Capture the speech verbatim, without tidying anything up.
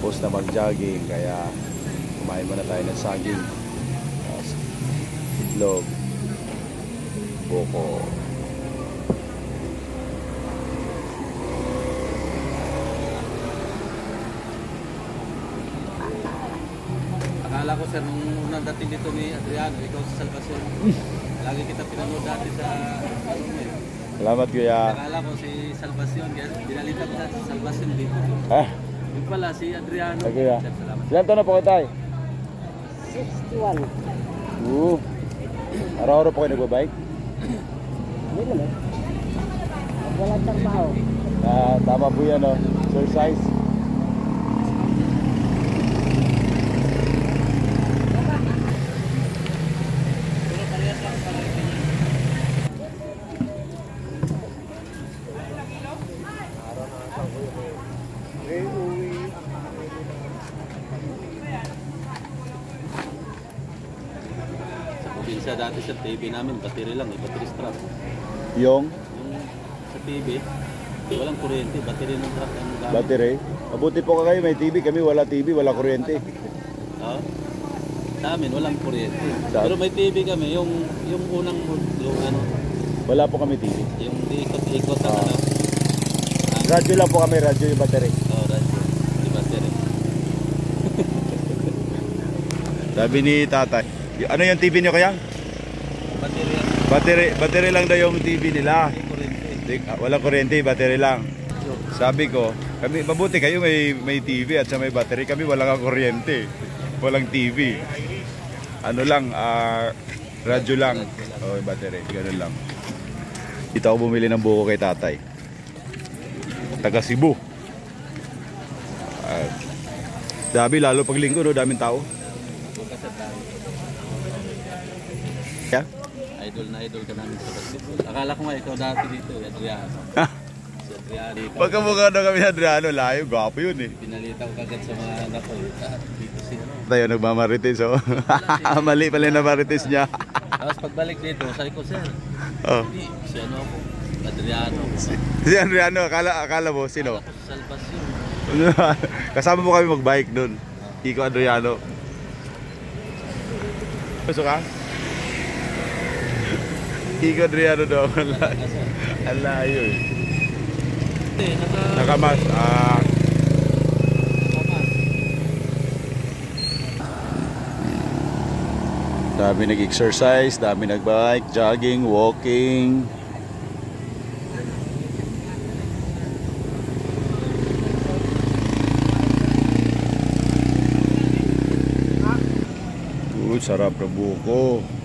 tapos na mag-jogging, kaya kumain muna tayo ng saging, uh, itlog, buko. Akala ko sir, nung unang dating dito ni Adriano, ikaw sa Salvacion. Lagi kita pinanood dati sa ano mo eh. Salamat kuya. Akala ko si Salvacion, kaya dinalita ko sa Salvacion dito. Ah, Yung pala si Adriano. okay kuya. Sir, salamat. Ilan taon na po kayo tayo? sixty-one. Oo. Araw-araw po kayo nagbabike? Hindi naman. Walang trabaho. Ah, tama po yan, no? Exercise. Sa dati sa T V namin, battery lang, eh, battery strap. Yung Yung sa T V, walang kuryente, battery ng truck ang gamit. battery. Mabuti po kayo, may T V. Kami wala T V, wala kuryente. Oo. Sa amin, walang kuryente. Sa- Pero may T V kami, yung yung unang, yung ano, Wala po kami T V. yung ikot-ikot ang Ah. ano. Ang, Radyo lang po kami, radyo yung battery. oh, radyo, di battery. Sabi ni tatay. Y- Ano yung T V niyo kaya? Battery yan, Battery, battery lang daw yung T V nila. may kuryente. Di- ah, Walang kuryente, battery lang. Sabi ko, kami mabuti kayo may may T V at sa may battery, kami walang kuryente. Walang T V. Ano lang, ah, radyo lang. Oh, battery, ganun lang. Dito ako bumili ng buko kay tatay. Taga Cebu. Ah, dami lalo pag linggo, no, daming tao. Bukas at dami. Yeah? Idol na idol ka namin sa basketball. Akala ko nga ikaw dati dito, eh, Adriano. Si Adriano dito. Pagkamukha na kami ni Adriano, layo, gwapo yun eh. Pinalita ko kagad sa mga anak ko. Ah, dito si ano. Tayo nagmamarites, oh. Mali pala yung namarites niya. Tapos pagbalik dito, sabi ko, sir, Oh. hindi, si ano ako, Adriano. Si Adriano, akala, akala mo, sino? Ako sa Salvacion. Kasama mo kami magbike doon. Iko Adriano. Gusto ka? Iko Adriano daw. Ang layo eh. Hindi, naka... Nakamas. Ah. Nakamas. Dami nag-exercise, dami nag-bike, jogging, walking. Uy, sarap na buko.